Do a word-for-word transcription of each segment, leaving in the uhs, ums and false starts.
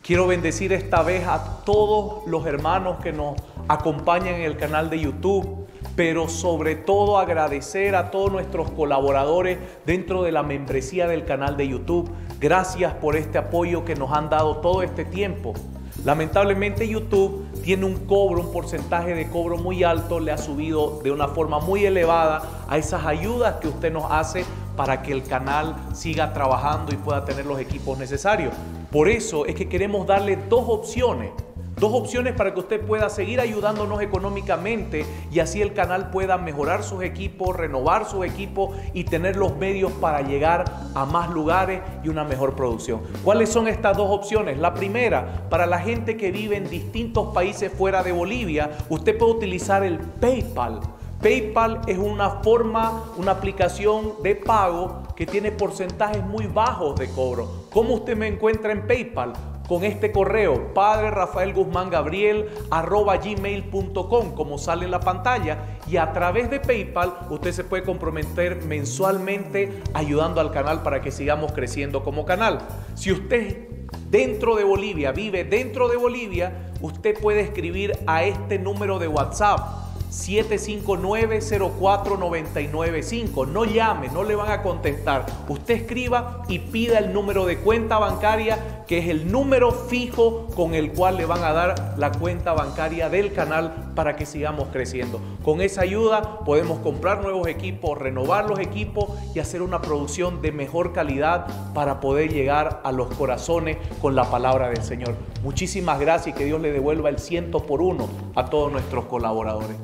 Quiero bendecir esta vez a todos los hermanos que nos acompañan en el canal de YouTube, pero sobre todo agradecer a todos nuestros colaboradores dentro de la membresía del canal de YouTube. Gracias por este apoyo que nos han dado todo este tiempo. Lamentablemente YouTube tiene un cobro, un porcentaje de cobro muy alto, le ha subido de una forma muy elevada a esas ayudas que usted nos hace para que el canal siga trabajando y pueda tener los equipos necesarios. Por eso es que queremos darle dos opciones, dos opciones para que usted pueda seguir ayudándonos económicamente y así el canal pueda mejorar sus equipos, renovar sus equipos y tener los medios para llegar a más lugares y una mejor producción. ¿Cuáles son estas dos opciones? La primera, para la gente que vive en distintos países fuera de Bolivia, usted puede utilizar el PayPal. PayPal es una forma, una aplicación de pago que tiene porcentajes muy bajos de cobro. ¿Cómo usted me encuentra en PayPal? Con este correo, padre rafael guzmán gabriel arroba gmail punto com, como sale en la pantalla, y a través de PayPal usted se puede comprometer mensualmente ayudando al canal para que sigamos creciendo como canal. Si usted dentro de Bolivia, vive dentro de Bolivia, usted puede escribir a este número de WhatsApp siete cinco nueve, cero cuatro nueve nueve cinco. No llame, no le van a contestar. Usted escriba y pida el número de cuenta bancaria, que es el número fijo con el cual le van a dar la cuenta bancaria del canal para que sigamos creciendo. Con esa ayuda podemos comprar nuevos equipos, renovar los equipos y hacer una producción de mejor calidad para poder llegar a los corazones con la palabra del Señor. Muchísimas gracias y que Dios le devuelva el ciento por uno a todos nuestros colaboradores.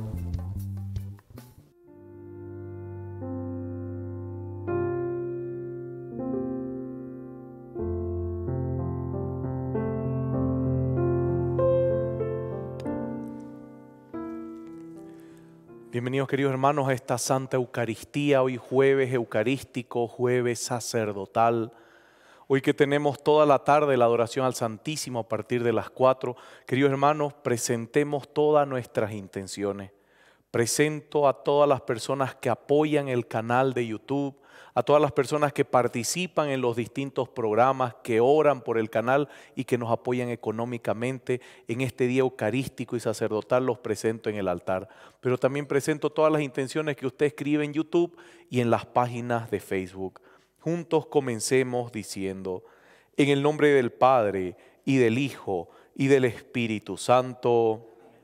Bienvenidos, queridos hermanos, a esta Santa Eucaristía, hoy jueves eucarístico, jueves sacerdotal. Hoy que tenemos toda la tarde la adoración al Santísimo a partir de las cuatro. Queridos hermanos, presentemos todas nuestras intenciones. Presento a todas las personas que apoyan el canal de YouTube, a todas las personas que participan en los distintos programas, que oran por el canal y que nos apoyan económicamente en este día eucarístico y sacerdotal. Los presento en el altar. Pero también presento todas las intenciones que usted escribe en YouTube y en las páginas de Facebook. Juntos comencemos diciendo: en el nombre del Padre, y del Hijo, y del Espíritu Santo.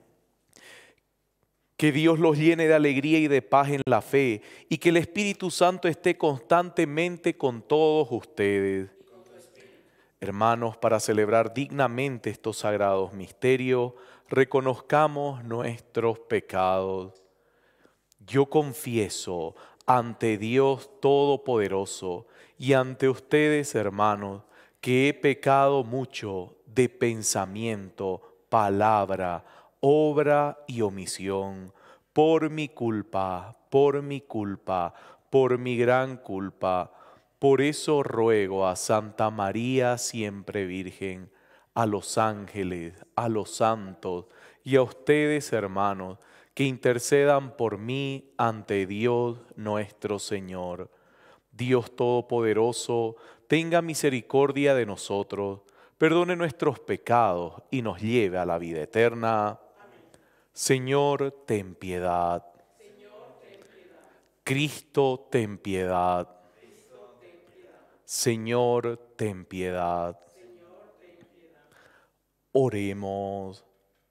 Que Dios los llene de alegría y de paz en la fe, y que el Espíritu Santo esté constantemente con todos ustedes. Hermanos, para celebrar dignamente estos sagrados misterios, reconozcamos nuestros pecados. Yo confieso ante Dios Todopoderoso y ante ustedes, hermanos, que he pecado mucho de pensamiento, palabra, obra y omisión, por mi culpa, por mi culpa, por mi gran culpa. Por eso ruego a Santa María siempre Virgen, a los ángeles, a los santos y a ustedes, hermanos, que intercedan por mí ante Dios nuestro Señor. Dios Todopoderoso, tenga misericordia de nosotros, perdone nuestros pecados y nos lleve a la vida eterna. Señor, ten piedad. Señor, ten piedad. Cristo, ten piedad. Cristo, ten piedad. Señor, ten piedad. Señor, ten piedad. Oremos.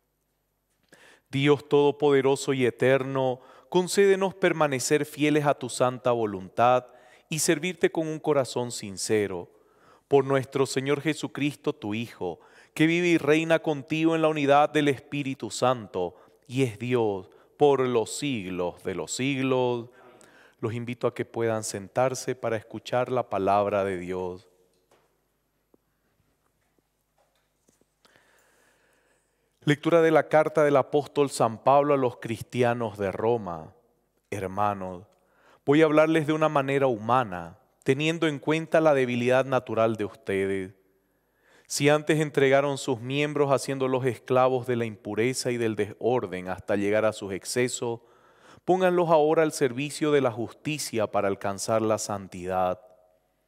Dios Todopoderoso y Eterno, concédenos permanecer fieles a tu santa voluntad y servirte con un corazón sincero. Por nuestro Señor Jesucristo, tu Hijo, que vive y reina contigo en la unidad del Espíritu Santo, y es Dios por los siglos de los siglos. Los invito a que puedan sentarse para escuchar la palabra de Dios. Lectura de la carta del apóstol San Pablo a los cristianos de Roma. Hermanos, voy a hablarles de una manera humana, teniendo en cuenta la debilidad natural de ustedes. Si antes entregaron sus miembros haciéndolos esclavos de la impureza y del desorden hasta llegar a sus excesos, pónganlos ahora al servicio de la justicia para alcanzar la santidad.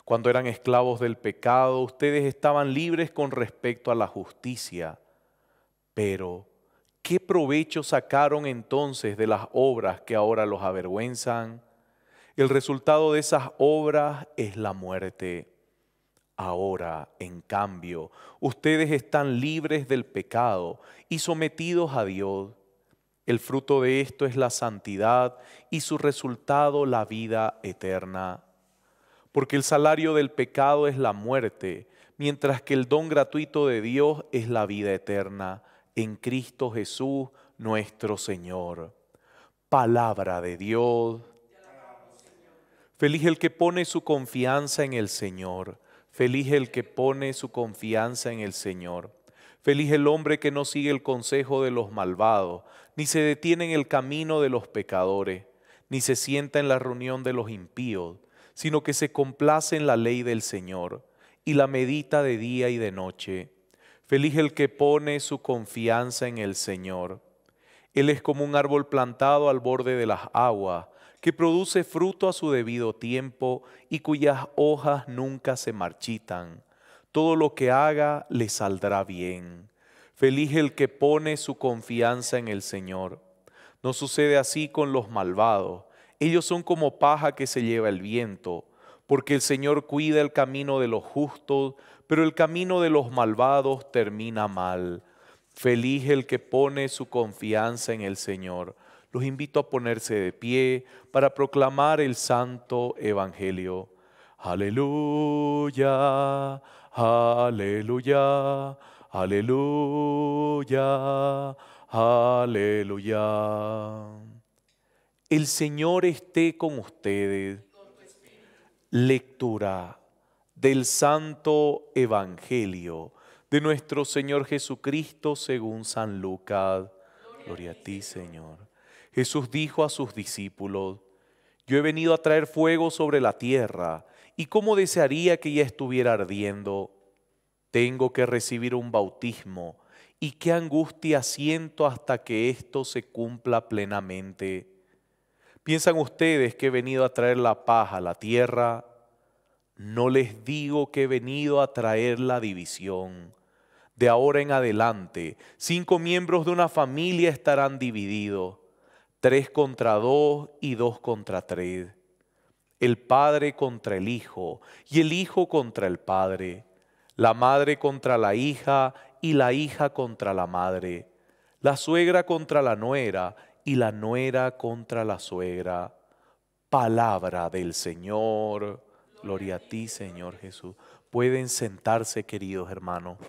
Cuando eran esclavos del pecado, ustedes estaban libres con respecto a la justicia. Pero, ¿qué provecho sacaron entonces de las obras que ahora los avergüenzan? El resultado de esas obras es la muerte. Ahora, en cambio, ustedes están libres del pecado y sometidos a Dios. El fruto de esto es la santidad y su resultado la vida eterna. Porque el salario del pecado es la muerte, mientras que el don gratuito de Dios es la vida eterna en Cristo Jesús nuestro Señor. Palabra de Dios. Feliz el que pone su confianza en el Señor. Feliz el que pone su confianza en el Señor. Feliz el hombre que no sigue el consejo de los malvados, ni se detiene en el camino de los pecadores, ni se sienta en la reunión de los impíos, sino que se complace en la ley del Señor y la medita de día y de noche. Feliz el que pone su confianza en el Señor. Él es como un árbol plantado al borde de las aguas, que produce fruto a su debido tiempo y cuyas hojas nunca se marchitan. Todo lo que haga le saldrá bien. Feliz el que pone su confianza en el Señor. No sucede así con los malvados. Ellos son como paja que se lleva el viento, porque el Señor cuida el camino de los justos, pero el camino de los malvados termina mal. Feliz el que pone su confianza en el Señor. Los invito a ponerse de pie para proclamar el santo evangelio. Aleluya, aleluya, aleluya, aleluya. El Señor esté con ustedes. Lectura del santo evangelio de nuestro Señor Jesucristo según San Lucas. Gloria a ti, Señor. Jesús dijo a sus discípulos: yo he venido a traer fuego sobre la tierra, y cómo desearía que ya estuviera ardiendo. Tengo que recibir un bautismo, y qué angustia siento hasta que esto se cumpla plenamente. ¿Piensan ustedes que he venido a traer la paz a la tierra? No les digo que he venido a traer la división. De ahora en adelante, cinco miembros de una familia estarán divididos. Tres contra dos y dos contra tres. El padre contra el hijo y el hijo contra el padre. La madre contra la hija y la hija contra la madre. La suegra contra la nuera y la nuera contra la suegra. Palabra del Señor. Gloria a ti, Señor Jesús. Pueden sentarse, queridos hermanos.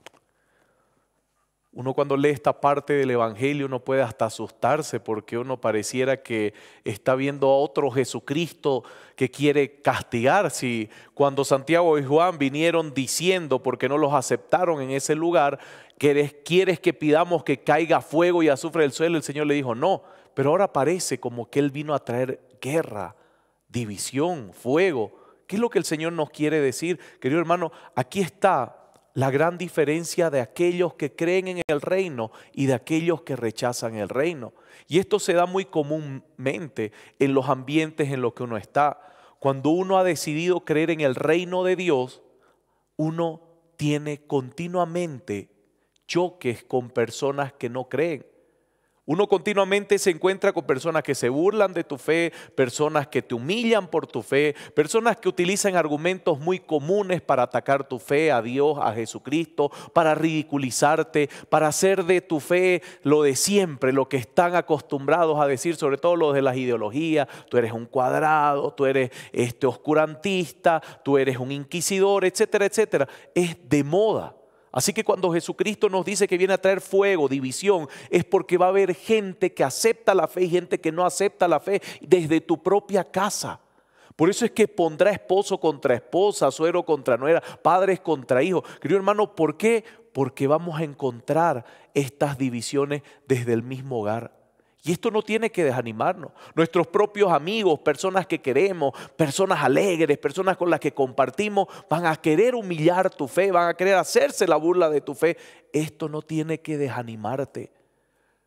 Uno cuando lee esta parte del Evangelio uno puede hasta asustarse porque uno pareciera que está viendo a otro Jesucristo que quiere castigar. Si cuando Santiago y Juan vinieron diciendo, porque no los aceptaron en ese lugar, que quieres que pidamos que caiga fuego y azufre del suelo, el Señor le dijo no. Pero ahora parece como que Él vino a traer guerra, división, fuego. ¿Qué es lo que el Señor nos quiere decir? Querido hermano, aquí está la gran diferencia de aquellos que creen en el reino y de aquellos que rechazan el reino. Y esto se da muy comúnmente en los ambientes en los que uno está. Cuando uno ha decidido creer en el reino de Dios, uno tiene continuamente choques con personas que no creen. Uno continuamente se encuentra con personas que se burlan de tu fe, personas que te humillan por tu fe, personas que utilizan argumentos muy comunes para atacar tu fe, a Dios, a Jesucristo, para ridiculizarte, para hacer de tu fe lo de siempre, lo que están acostumbrados a decir, sobre todo los de las ideologías. Tú eres un cuadrado, tú eres este oscurantista, tú eres un inquisidor, etcétera, etcétera. Es de moda. Así que cuando Jesucristo nos dice que viene a traer fuego, división, es porque va a haber gente que acepta la fe y gente que no acepta la fe desde tu propia casa. Por eso es que pondrá esposo contra esposa, suegro contra nuera, padres contra hijos. Querido hermano, ¿por qué? Porque vamos a encontrar estas divisiones desde el mismo hogar. Y esto no tiene que desanimarnos. Nuestros propios amigos, personas que queremos, personas alegres, personas con las que compartimos, van a querer humillar tu fe, van a querer hacerse la burla de tu fe. Esto no tiene que desanimarte.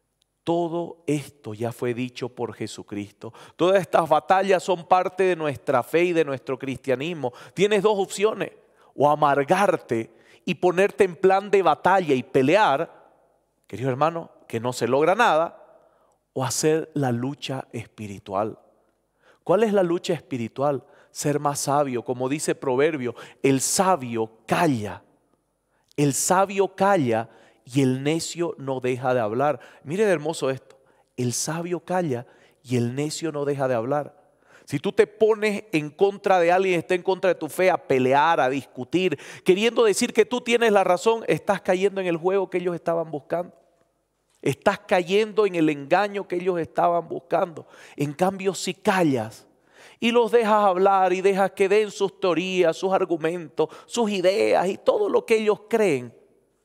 Todo esto ya fue dicho por Jesucristo. Todas estas batallas son parte de nuestra fe y de nuestro cristianismo. Tienes dos opciones: o amargarte y ponerte en plan de batalla y pelear, querido hermano, que no se logra nada, o hacer la lucha espiritual. ¿Cuál es la lucha espiritual? Ser más sabio. Como dice Proverbio, el sabio calla. El sabio calla y el necio no deja de hablar. Mire de hermoso esto. El sabio calla y el necio no deja de hablar. Si tú te pones en contra de alguien, está en contra de tu fe, a pelear, a discutir, queriendo decir que tú tienes la razón, estás cayendo en el juego que ellos estaban buscando. Estás cayendo en el engaño que ellos estaban buscando. En cambio, si callas y los dejas hablar y dejas que den sus teorías, sus argumentos, sus ideas y todo lo que ellos creen,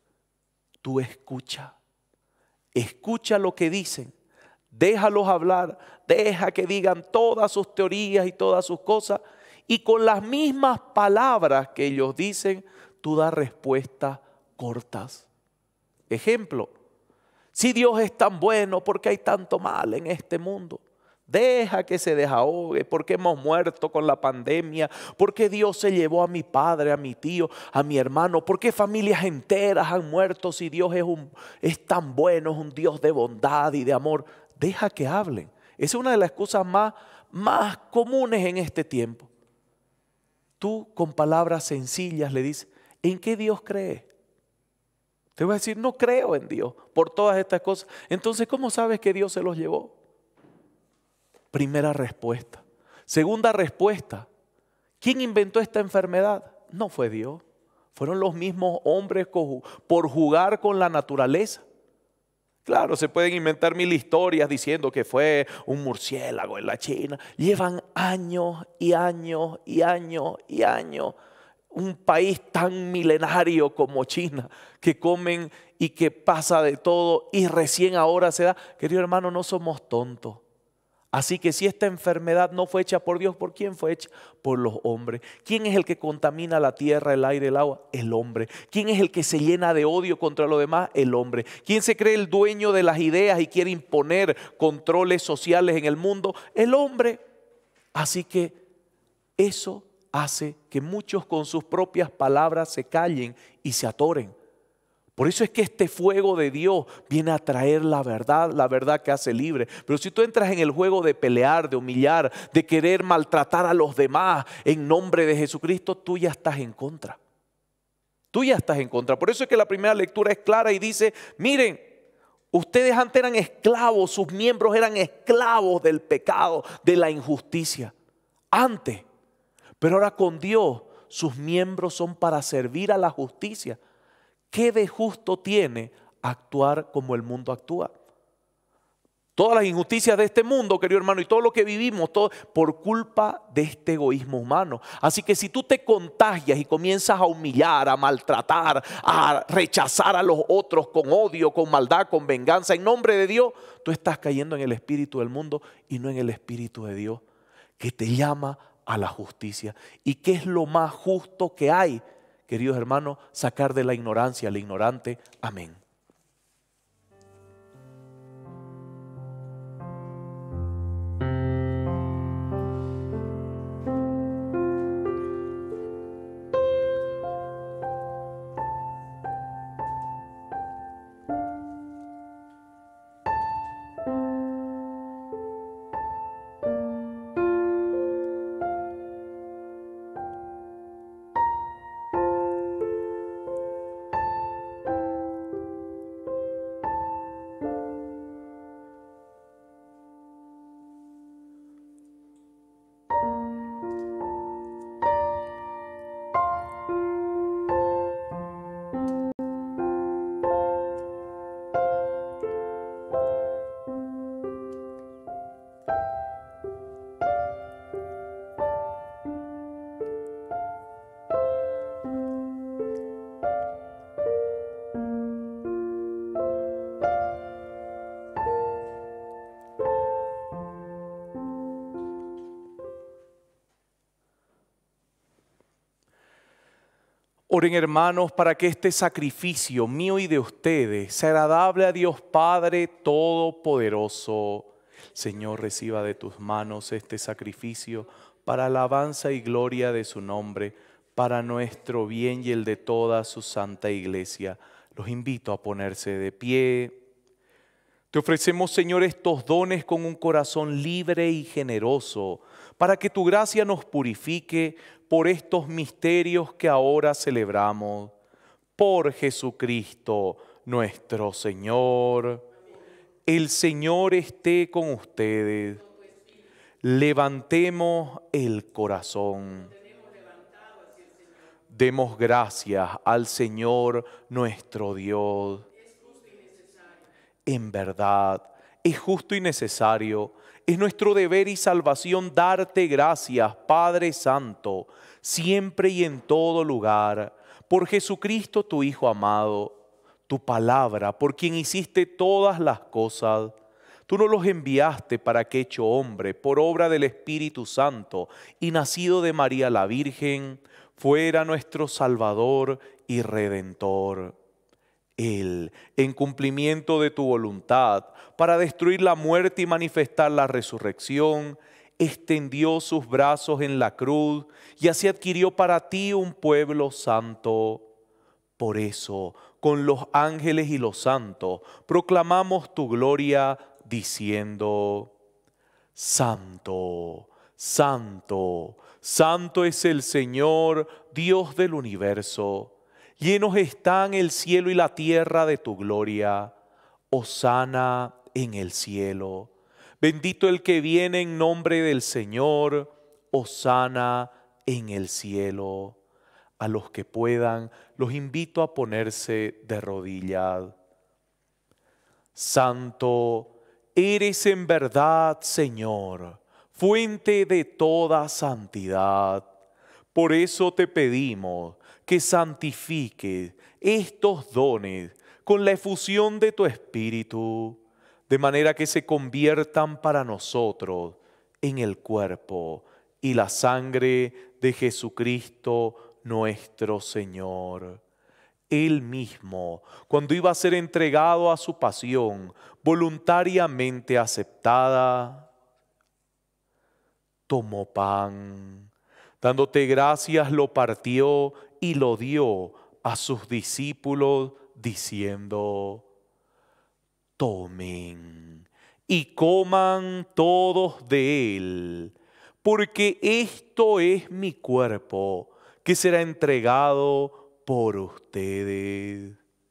tú escucha. Escucha lo que dicen. Déjalos hablar. Deja que digan todas sus teorías y todas sus cosas. Y con las mismas palabras que ellos dicen, tú das respuestas cortas. Ejemplo. Si Dios es tan bueno, ¿por qué hay tanto mal en este mundo? Deja que se desahogue, porque hemos muerto con la pandemia, porque Dios se llevó a mi padre, a mi tío, a mi hermano, porque familias enteras han muerto si Dios es, un, es tan bueno, es un Dios de bondad y de amor. Deja que hablen. Esa es una de las cosas más, más comunes en este tiempo. Tú con palabras sencillas le dices, ¿en qué Dios crees? Te voy a decir, no creo en Dios por todas estas cosas. Entonces, ¿cómo sabes que Dios se los llevó? Primera respuesta. Segunda respuesta. ¿Quién inventó esta enfermedad? No fue Dios. Fueron los mismos hombres por jugar con la naturaleza. Claro, se pueden inventar mil historias diciendo que fue un murciélago en la China. Llevan años y años y años y años. Un país tan milenario como China, que comen y que pasa de todo y recién ahora se da. Querido hermano, no somos tontos. Así que si esta enfermedad no fue hecha por Dios, ¿por quién fue hecha? Por los hombres. ¿Quién es el que contamina la tierra, el aire, el agua? El hombre. ¿Quién es el que se llena de odio contra los demás? El hombre. ¿Quién se cree el dueño de las ideas y quiere imponer controles sociales en el mundo? El hombre. Así que eso hace que muchos con sus propias palabras se callen y se atoren. Por eso es que este fuego de Dios viene a traer la verdad, la verdad que hace libre. Pero si tú entras en el juego de pelear, de humillar, de querer maltratar a los demás en nombre de Jesucristo, tú ya estás en contra. Tú ya estás en contra. Por eso es que la primera lectura es clara y dice, miren, ustedes antes eran esclavos, sus miembros eran esclavos del pecado, de la injusticia. Antes. Pero ahora con Dios, sus miembros son para servir a la justicia. ¿Qué de justo tiene actuar como el mundo actúa? Todas las injusticias de este mundo, querido hermano, y todo lo que vivimos, todo por culpa de este egoísmo humano. Así que si tú te contagias y comienzas a humillar, a maltratar, a rechazar a los otros con odio, con maldad, con venganza, en nombre de Dios, tú estás cayendo en el espíritu del mundo y no en el espíritu de Dios, que te llama a la justicia. ¿Y qué es lo más justo que hay, queridos hermanos? Sacar de la ignorancia al ignorante. Amén. Oren, hermanos, para que este sacrificio mío y de ustedes sea agradable a Dios Padre Todopoderoso. Señor, reciba de tus manos este sacrificio para alabanza y gloria de su nombre, para nuestro bien y el de toda su santa iglesia. Los invito a ponerse de pie. Te ofrecemos, Señor, estos dones con un corazón libre y generoso, para que tu gracia nos purifique por estos misterios que ahora celebramos. Por Jesucristo nuestro Señor. El Señor esté con ustedes. Levantemos el corazón. Demos gracias al Señor nuestro Dios. En verdad, es justo y necesario. Es nuestro deber y salvación darte gracias, Padre Santo, siempre y en todo lugar, por Jesucristo tu Hijo amado, tu palabra, por quien hiciste todas las cosas. Tú nos los enviaste para que, hecho hombre, por obra del Espíritu Santo y nacido de María la Virgen, fuera nuestro Salvador y Redentor. Él, en cumplimiento de tu voluntad, para destruir la muerte y manifestar la resurrección, extendió sus brazos en la cruz y así adquirió para ti un pueblo santo. Por eso, con los ángeles y los santos, proclamamos tu gloria diciendo: Santo, Santo, Santo es el Señor, Dios del universo. Llenos están el cielo y la tierra de tu gloria. Hosana en el cielo. Bendito el que viene en nombre del Señor. Hosana en el cielo. A los que puedan, los invito a ponerse de rodillas. Santo, eres en verdad, Señor, fuente de toda santidad. Por eso te pedimos que santifiques estos dones con la efusión de tu Espíritu, de manera que se conviertan para nosotros en el cuerpo y la sangre de Jesucristo nuestro Señor. Él mismo, cuando iba a ser entregado a su pasión, voluntariamente aceptada, tomó pan, dándote gracias, lo partió y lo dio a sus discípulos, diciendo: tomen y coman todos de él, porque esto es mi cuerpo, que será entregado por ustedes.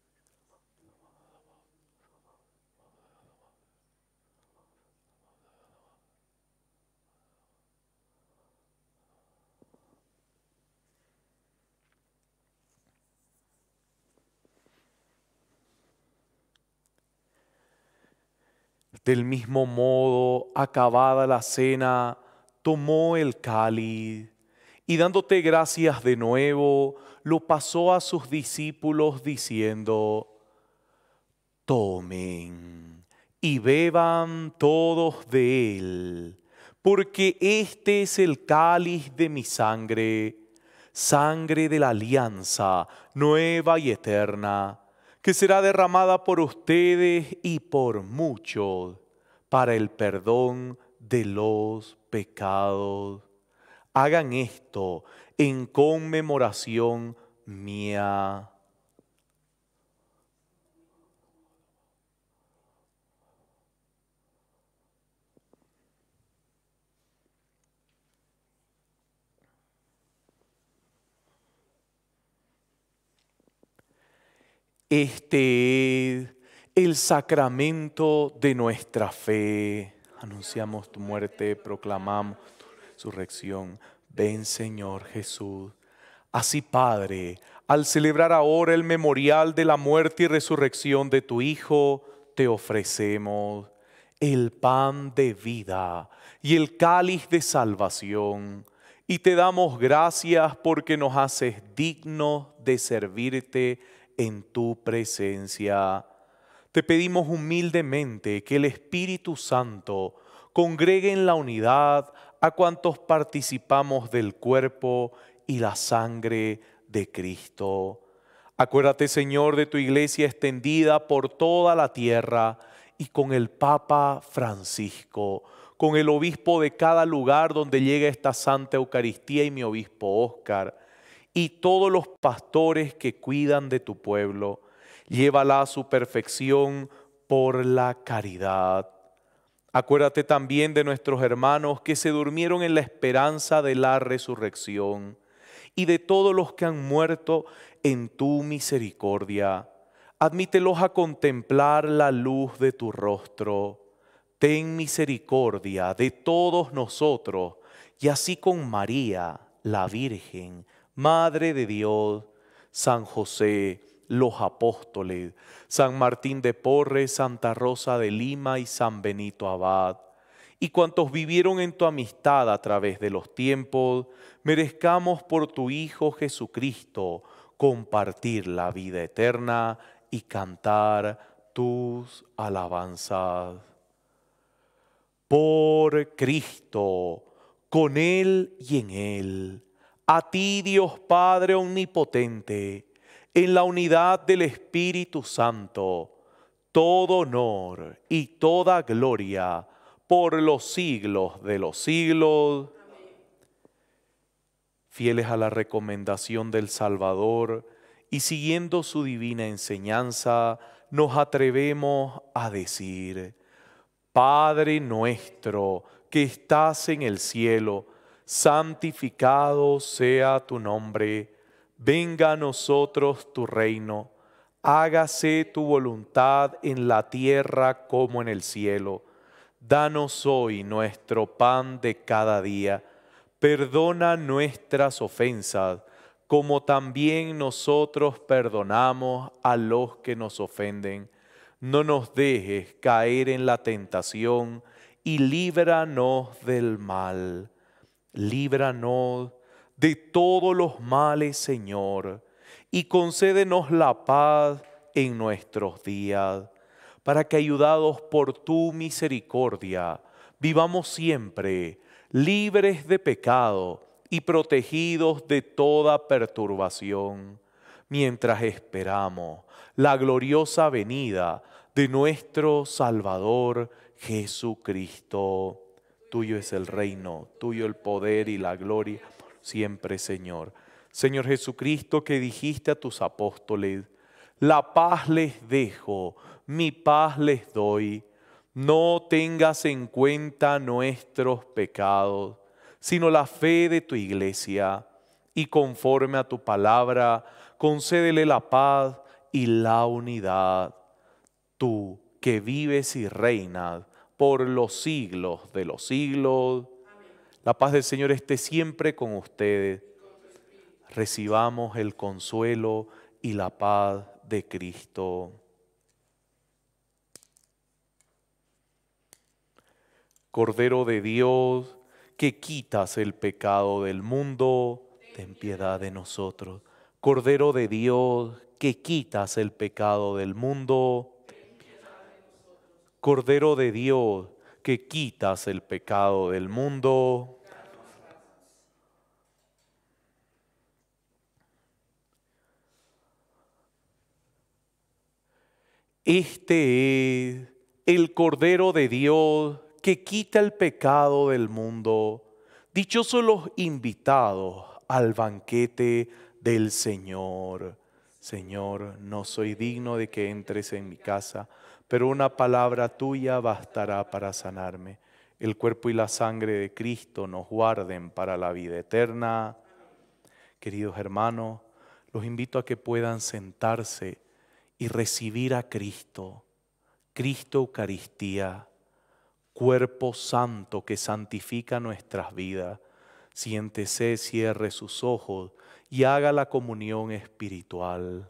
Del mismo modo, acabada la cena, tomó el cáliz y dándote gracias de nuevo, lo pasó a sus discípulos diciendo: tomen y beban todos de él, porque este es el cáliz de mi sangre, sangre de la alianza nueva y eterna, que será derramada por ustedes y por muchos para el perdón de los pecados. Hagan esto en conmemoración mía. Este es el sacramento de nuestra fe. Anunciamos tu muerte, proclamamos tu resurrección. Ven, Señor Jesús. Así, Padre, al celebrar ahora el memorial de la muerte y resurrección de tu Hijo, te ofrecemos el pan de vida y el cáliz de salvación. Y te damos gracias porque nos haces dignos de servirte en tu presencia. Te pedimos humildemente que el Espíritu Santo congregue en la unidad a cuantos participamos del cuerpo y la sangre de Cristo. Acuérdate, Señor, de tu iglesia extendida por toda la tierra y con el Papa Francisco, con el obispo de cada lugar donde llega esta Santa Eucaristía y mi obispo Óscar, y todos los pastores que cuidan de tu pueblo. Llévala a su perfección por la caridad. Acuérdate también de nuestros hermanos que se durmieron en la esperanza de la resurrección y de todos los que han muerto en tu misericordia. Admítelos a contemplar la luz de tu rostro. Ten misericordia de todos nosotros y así con María, la Virgen, Madre de Dios, San José, los apóstoles, San Martín de Porres, Santa Rosa de Lima y San Benito Abad, y cuantos vivieron en tu amistad a través de los tiempos, merezcamos por tu Hijo Jesucristo compartir la vida eterna y cantar tus alabanzas. Por Cristo, con Él y en Él, a ti Dios Padre Omnipotente, en la unidad del Espíritu Santo, todo honor y toda gloria por los siglos de los siglos. Amén. Fieles a la recomendación del Salvador y siguiendo su divina enseñanza, nos atrevemos a decir: Padre nuestro que estás en el cielo, santificado sea tu nombre. Venga a nosotros tu reino. Hágase tu voluntad en la tierra como en el cielo. Danos hoy nuestro pan de cada día. Perdona nuestras ofensas, como también nosotros perdonamos a los que nos ofenden. No nos dejes caer en la tentación y líbranos del mal. Líbranos de todos los males, Señor, y concédenos la paz en nuestros días, para que, ayudados por tu misericordia, vivamos siempre libres de pecado y protegidos de toda perturbación, mientras esperamos la gloriosa venida de nuestro Salvador Jesucristo. Tuyo es el reino, tuyo el poder y la gloria, siempre, Señor. Señor Jesucristo, que dijiste a tus apóstoles: la paz les dejo, mi paz les doy. No tengas en cuenta nuestros pecados, sino la fe de tu iglesia. Y conforme a tu palabra, concédele la paz y la unidad. Tú, que vives y reinas por los siglos de los siglos. Amén. La paz del Señor esté siempre con ustedes. Recibamos el consuelo y la paz de Cristo. Cordero de Dios, que quitas el pecado del mundo, ten piedad de nosotros. Cordero de Dios, que quitas el pecado del mundo, Cordero de Dios, que quitas el pecado del mundo. Este es el Cordero de Dios que quita el pecado del mundo. Dichosos los invitados al banquete del Señor. Señor, no soy digno de que entres en mi casa, pero una palabra tuya bastará para sanarme. El cuerpo y la sangre de Cristo nos guarden para la vida eterna. Queridos hermanos, los invito a que puedan sentarse y recibir a Cristo. Cristo Eucaristía, cuerpo santo que santifica nuestras vidas. Siéntese, cierre sus ojos y haga la comunión espiritual.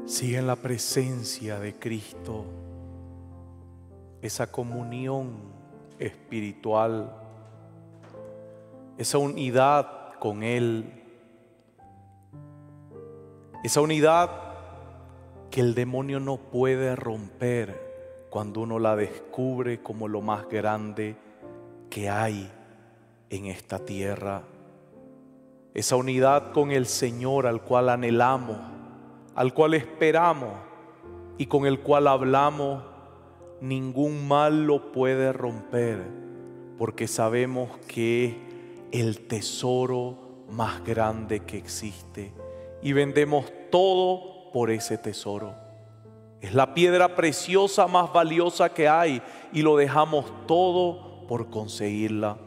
Sigue en la presencia de Cristo, esa comunión espiritual, esa unidad con Él, esa unidad que el demonio no puede romper cuando uno la descubre como lo más grande que hay en esta tierra. Esa unidad con el Señor al cual anhelamos, al cual esperamos y con el cual hablamos, ningún mal lo puede romper, porque sabemos que es el tesoro más grande que existe y vendemos todo por ese tesoro. Es la piedra preciosa más valiosa que hay y lo dejamos todo por conseguirla.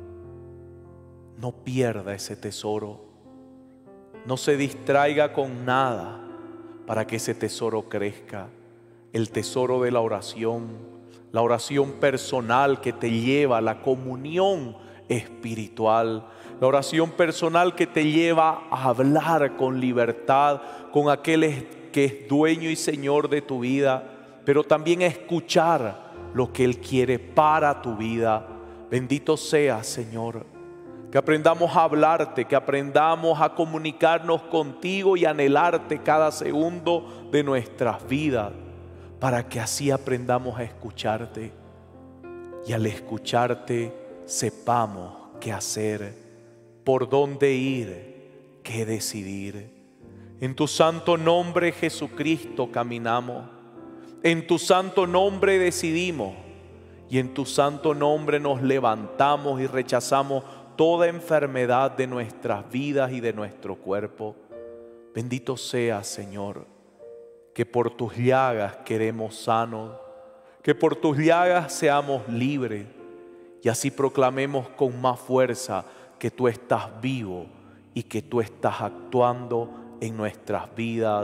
No pierda ese tesoro, no se distraiga con nada para que ese tesoro crezca. El tesoro de la oración, la oración personal que te lleva a la comunión espiritual, la oración personal que te lleva a hablar con libertad con aquel que es dueño y señor de tu vida, pero también a escuchar lo que Él quiere para tu vida. Bendito sea, Señor, que aprendamos a hablarte, que aprendamos a comunicarnos contigo y anhelarte cada segundo de nuestras vidas, para que así aprendamos a escucharte y al escucharte sepamos qué hacer, por dónde ir, qué decidir. En tu santo nombre, Jesucristo, caminamos. En tu santo nombre decidimos y en tu santo nombre nos levantamos y rechazamos toda enfermedad de nuestras vidas y de nuestro cuerpo. Bendito sea, Señor, que por tus llagas queremos sanos, que por tus llagas seamos libres y así proclamemos con más fuerza que tú estás vivo y que tú estás actuando en nuestras vidas.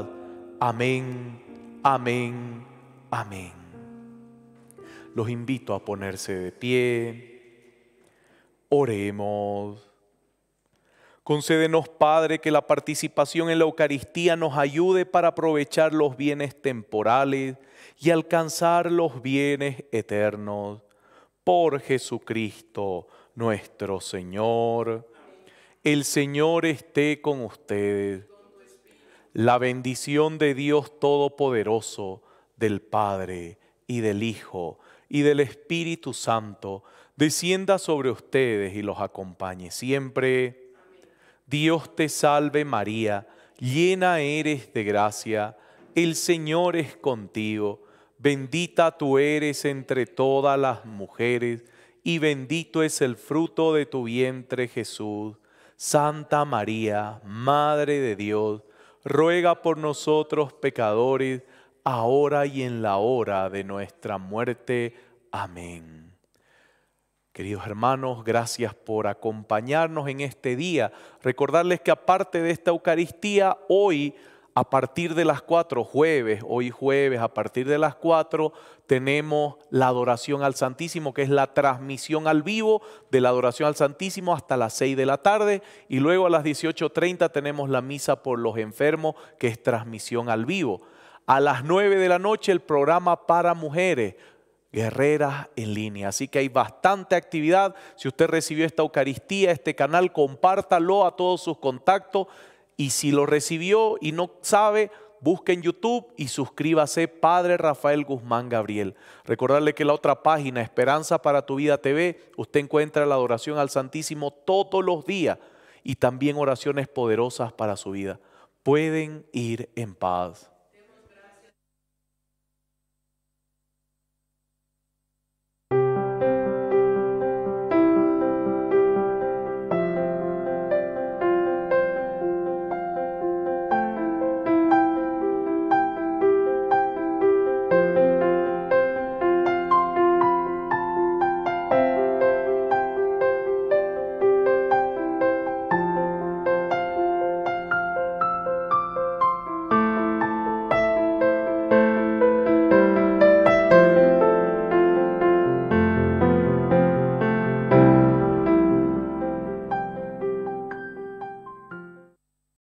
Amén, amén, amén. Los invito a ponerse de pie. Oremos. Concédenos, Padre, que la participación en la Eucaristía nos ayude para aprovechar los bienes temporales y alcanzar los bienes eternos. Por Jesucristo nuestro Señor. El Señor esté con ustedes. La bendición de Dios Todopoderoso, del Padre y del Hijo y del Espíritu Santo, descienda sobre ustedes y los acompañe siempre. Dios te salve María, llena eres de gracia, el Señor es contigo. Bendita tú eres entre todas las mujeres y bendito es el fruto de tu vientre, Jesús. Santa María, Madre de Dios, ruega por nosotros pecadores, ahora y en la hora de nuestra muerte. Amén. Queridos hermanos, gracias por acompañarnos en este día. Recordarles que aparte de esta Eucaristía, hoy a partir de las cuatro, jueves, hoy jueves, a partir de las cuatro, tenemos la adoración al Santísimo, que es la transmisión al vivo de la adoración al Santísimo hasta las seis de la tarde. Y luego a las dieciocho treinta tenemos la misa por los enfermos, que es transmisión al vivo. A las nueve de la noche el programa para mujeres, Guerreras en Línea. Así que hay bastante actividad. Si usted recibió esta Eucaristía, este canal, compártalo a todos sus contactos. Y si lo recibió y no sabe, busque en YouTube y suscríbase, Padre Rafael Guzmán Gabriel. Recordarle que la otra página, Esperanza para tu Vida T V, usted encuentra la adoración al Santísimo todos los días y también oraciones poderosas para su vida. Pueden ir en paz.